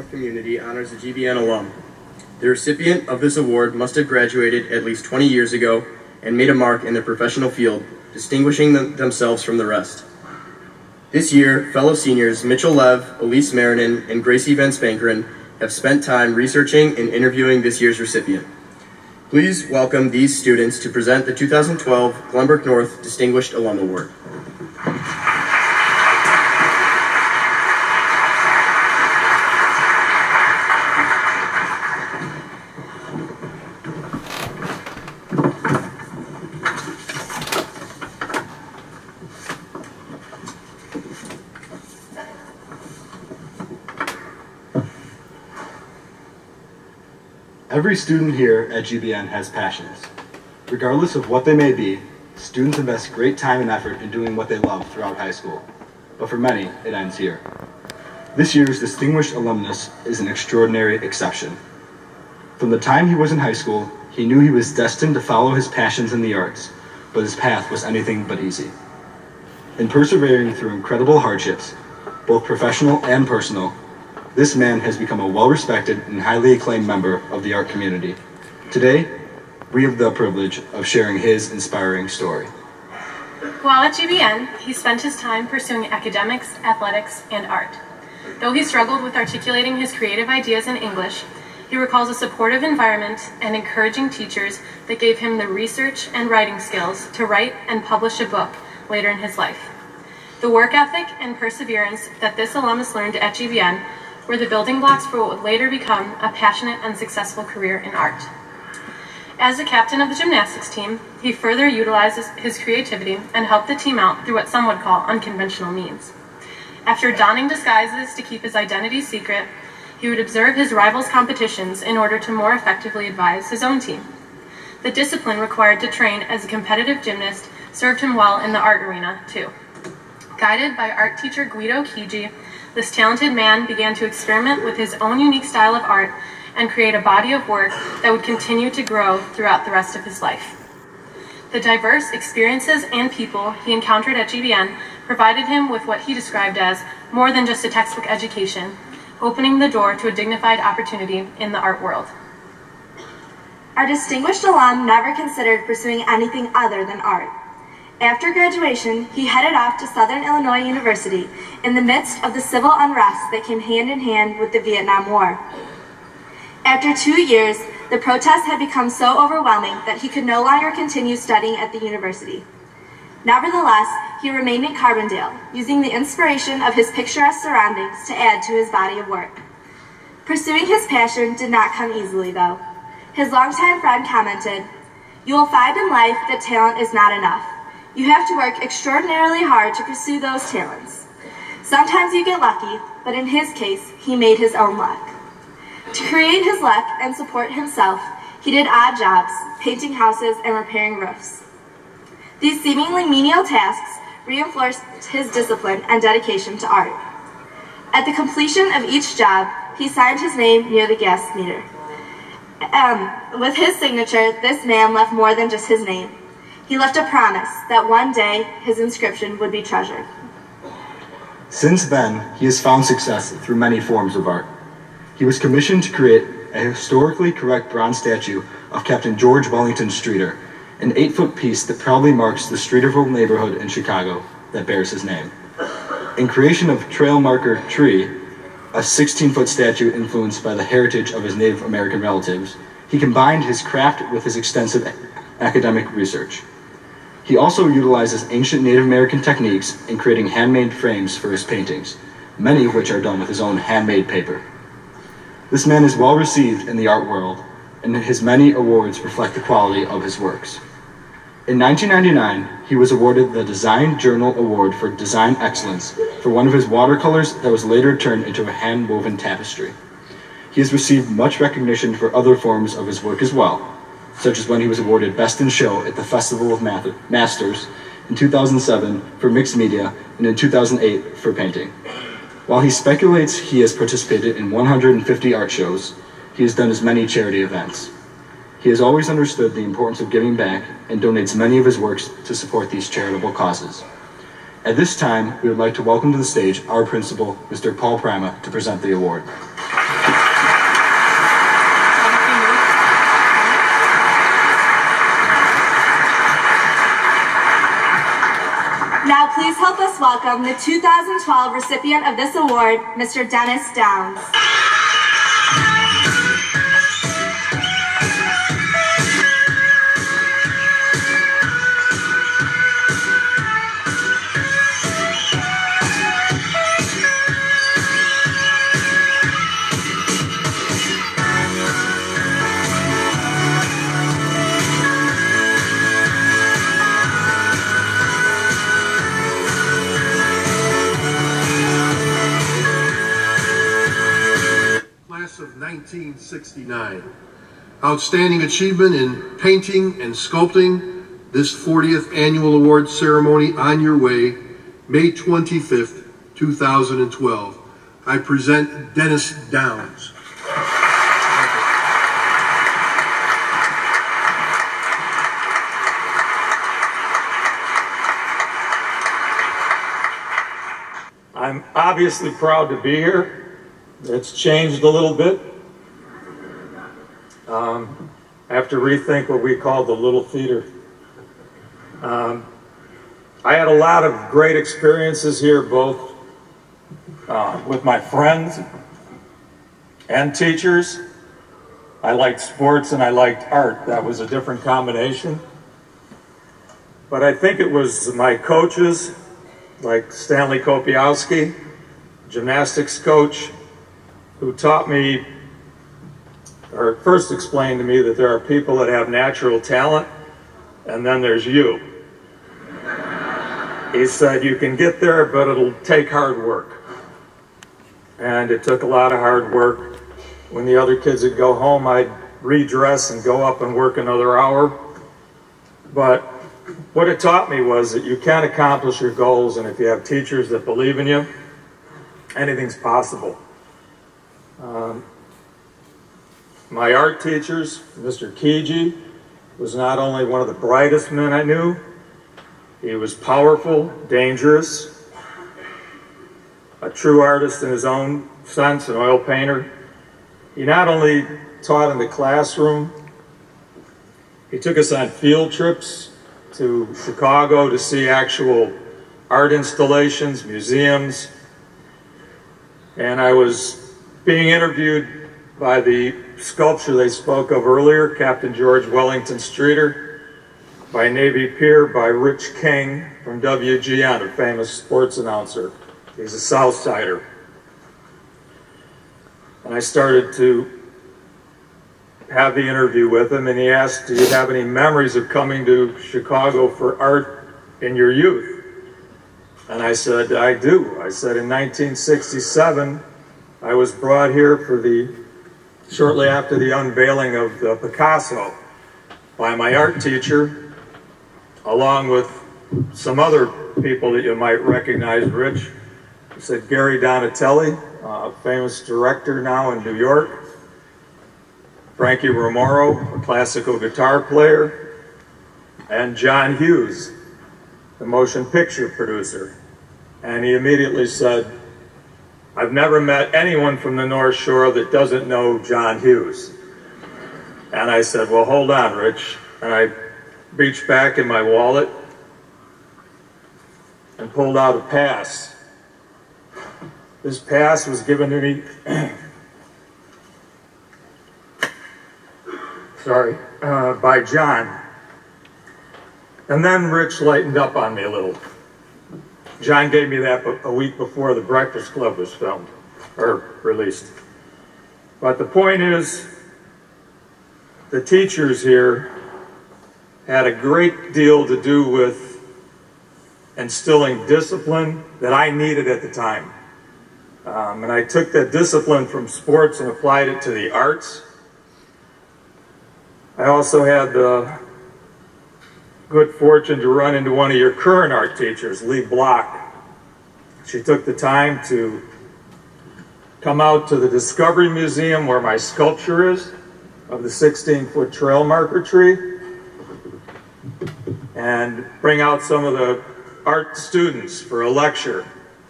North community honors a GBN alum. The recipient of this award must have graduated at least 20 years ago and made a mark in their professional field, distinguishing themselves from the rest. This year, fellow seniors Mitchell Lev, Elise Marinin, and Gracie Van Spankeren have spent time researching and interviewing this year's recipient. Please welcome these students to present the 2012 Glenbrook North Distinguished Alum Award. Every student here at GBN has passions. Regardless of what they may be, students invest great time and effort in doing what they love throughout high school. But for many, it ends here. This year's distinguished alumnus is an extraordinary exception. From the time he was in high school, he knew he was destined to follow his passions in the arts, but his path was anything but easy. In persevering through incredible hardships, both professional and personal, this man has become a well-respected and highly acclaimed member of the art community. Today, we have the privilege of sharing his inspiring story. While at GBN, he spent his time pursuing academics, athletics, and art. Though he struggled with articulating his creative ideas in English, he recalls a supportive environment and encouraging teachers that gave him the research and writing skills to write and publish a book later in his life. The work ethic and perseverance that this alumnus learned at GBN were the building blocks for what would later become a passionate and successful career in art. As the captain of the gymnastics team, he further utilizes his creativity and helped the team out through what some would call unconventional means. After donning disguises to keep his identity secret, he would observe his rivals' competitions in order to more effectively advise his own team. The discipline required to train as a competitive gymnast served him well in the art arena, too. Guided by art teacher Guido Kiji, this talented man began to experiment with his own unique style of art and create a body of work that would continue to grow throughout the rest of his life. The diverse experiences and people he encountered at GBN provided him with what he described as more than just a textbook education, opening the door to a dignified opportunity in the art world. Our distinguished alum never considered pursuing anything other than art. After graduation, he headed off to Southern Illinois University in the midst of the civil unrest that came hand in hand with the Vietnam War. After 2 years, the protests had become so overwhelming that he could no longer continue studying at the university. Nevertheless, he remained in Carbondale, using the inspiration of his picturesque surroundings to add to his body of work. Pursuing his passion did not come easily, though. His longtime friend commented, "You will find in life that talent is not enough. You have to work extraordinarily hard to pursue those talents. Sometimes you get lucky, but in his case, he made his own luck." To create his luck and support himself, he did odd jobs, painting houses and repairing roofs. These seemingly menial tasks reinforced his discipline and dedication to art. At the completion of each job, he signed his name near the gas meter. With his signature, this man left more than just his name. He left a promise that one day his inscription would be treasured. Since then, he has found success through many forms of art. He was commissioned to create a historically correct bronze statue of Captain George Wellington Streeter, an 8-foot piece that proudly marks the Streeterville neighborhood in Chicago that bears his name. In creation of Trail Marker Tree, a 16-foot statue influenced by the heritage of his Native American relatives, he combined his craft with his extensive academic research. He also utilizes ancient Native American techniques in creating handmade frames for his paintings, many of which are done with his own handmade paper. This man is well received in the art world, and his many awards reflect the quality of his works. In 1999, he was awarded the Design Journal Award for Design Excellence for one of his watercolors that was later turned into a hand-woven tapestry. He has received much recognition for other forms of his work as well, such as when he was awarded Best in Show at the Festival of Masters in 2007 for mixed media and in 2008 for painting. While he speculates he has participated in 150 art shows, he has done as many charity events. He has always understood the importance of giving back and donates many of his works to support these charitable causes. At this time, we would like to welcome to the stage our principal, Mr. Paul Prima, to present the award. please help us welcome the 2012 recipient of this award, Mr. Dennis Downs. Of 1969. Outstanding achievement in painting and sculpting, this 40th annual award ceremony on your way, May 25th, 2012. I present Dennis Downs. I'm obviously proud to be here. It's changed a little bit. I have to rethink what we call the Little Theater. I had a lot of great experiences here, both with my friends and teachers. I liked sports and I liked art. That was a different combination. But I think it was my coaches, like Stanley Kopiowski, gymnastics coach, who taught me, or first explained to me, that there are people that have natural talent, and then there's you. He said, you can get there, but it'll take hard work. And it took a lot of hard work. When the other kids would go home, I'd redress and go up and work another hour. But what it taught me was that you can accomplish your goals, and if you have teachers that believe in you, anything's possible. My art teachers, Mr. Kiji, was not only one of the brightest men I knew, he was powerful, dangerous, a true artist in his own sense, an oil painter. He not only taught in the classroom, he took us on field trips to Chicago to see actual art installations, museums, and I was being interviewed by the sculpture they spoke of earlier, Captain George Wellington Streeter, by Navy Pier, by Rich King from WGN, a famous sports announcer. He's a South Sider. And I started to have the interview with him, and he asked, do you have any memories of coming to Chicago for art in your youth? And I said, I do. I said, in 1967, I was brought here for shortly after the unveiling of the Picasso by my art teacher, along with some other people that you might recognize, Rich. He said Gary Donatelli, a famous director now in New York, Frankie Romero, a classical guitar player, and John Hughes, the motion picture producer. And he immediately said, I've never met anyone from the North Shore that doesn't know John Hughes. And I said, well, hold on, Rich. And I reached back in my wallet and pulled out a pass. This pass was given to me, by John. And then Rich lightened up on me a little. John gave me that a week before The Breakfast Club was filmed, or released. But the point is, the teachers here had a great deal to do with instilling discipline that I needed at the time. And I took that discipline from sports and applied it to the arts. I also had the good fortune to run into one of your current art teachers, Lee Block. She took the time to come out to the Discovery Museum where my sculpture is, of the 16-foot trail marker tree, and bring out some of the art students for a lecture.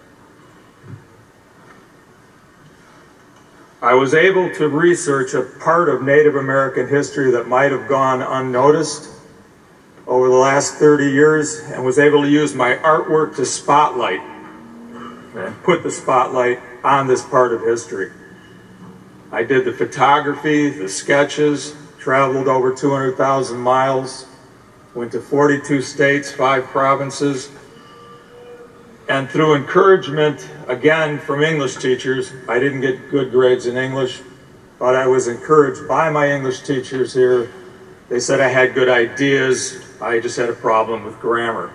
I was able to research a part of Native American history that might have gone unnoticed, over the last 30 years and was able to use my artwork to spotlight and put the spotlight on this part of history. I did the photography, the sketches, traveled over 200,000 miles, went to 42 states, 5 provinces, and through encouragement, again, from English teachers, I didn't get good grades in English, but I was encouraged by my English teachers here. They said I had good ideas, I just had a problem with grammar.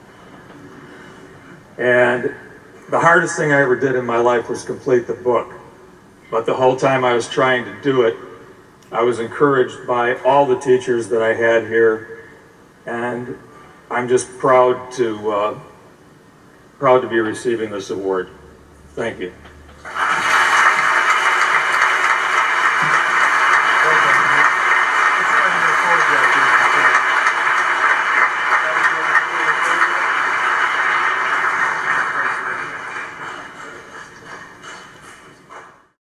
And the hardest thing I ever did in my life was complete the book. But the whole time I was trying to do it, I was encouraged by all the teachers that I had here, and I'm just proud to be receiving this award. Thank you.